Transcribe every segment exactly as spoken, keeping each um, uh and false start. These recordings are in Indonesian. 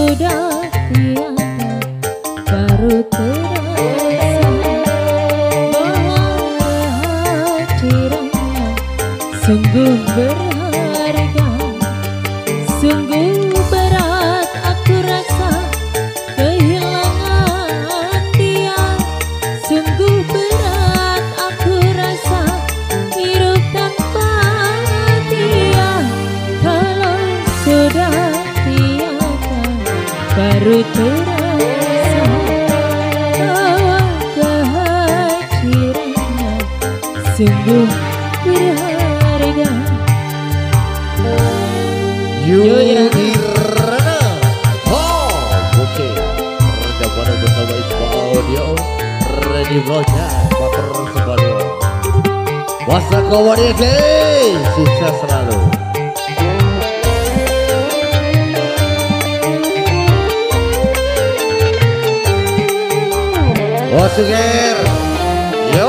sudah tiada, baru terasa bahwa kehadirannya sungguh berharga. Sungguh berat aku rasa kehilangan dia. Sungguh berat aku rasa hidup tanpa dia. Kalau sudah tiada, baru terasa bahwa kehadirannya sungguh berharga. Yuhirana, oh oke, Raja pada bersama Isma Audio, ready broadcast, motor sebagai Wasa kawan guys, sukses selalu. Oh suger, yo.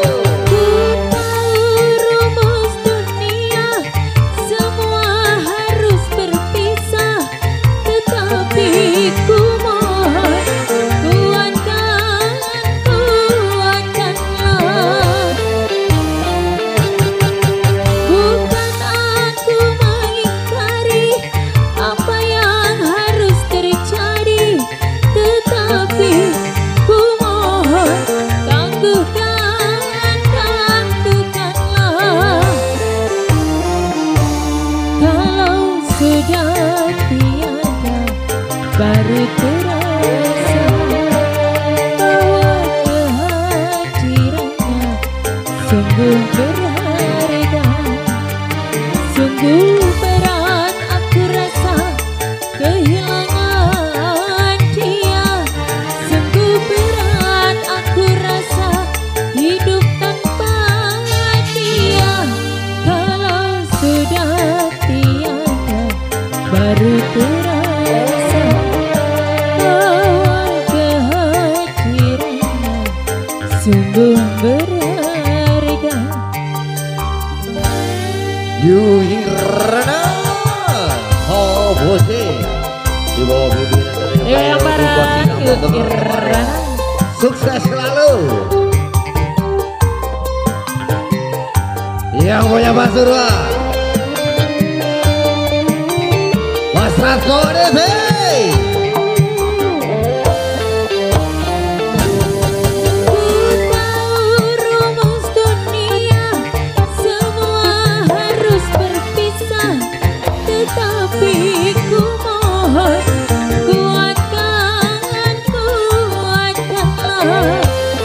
Sudah tiada, baru terasa bahwa kehadirannya sungguh berharga. Sungguh berat aku rasa kehilangan dia. Sungguh berat aku rasa hidup tanpa dia. Kalau sudah tiada, baru terasa bahwa kehadirannya sungguh berharga. Yuhirana, oh bosnya di bawah pimpinan dari yang barang Yuhirana, sukses selalu. Yang punya Basurwa Mas Ratko D V. Ku tahu rumus dunia semua harus berpisah, tetapi ku mohon kuatkan, kuatkanlah.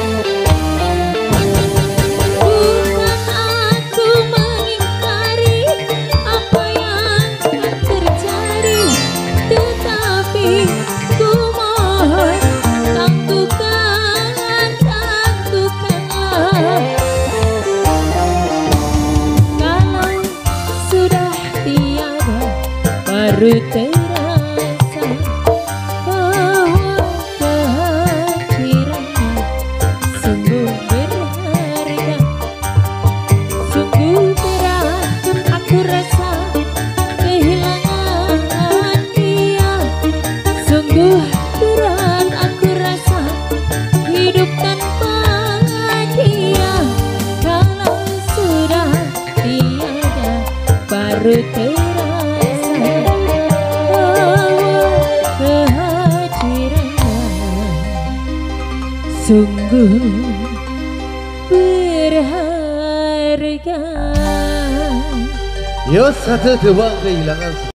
Bukan aku mengingkari apa yang terjadi, tetapi ku mohon tangguhkan, tangguhkanlah. Kalau sudah tiada, baru terasa bahwa kehadirannya sungguh berharga. Sungguh berat aku rasa kehilangan dia. Sungguh berat aku rasa hidup tanpa dia. Kalau sudah tiada, baru terasa bahwa kehadirannya sungguh berharga. Yo satu dua kehilangan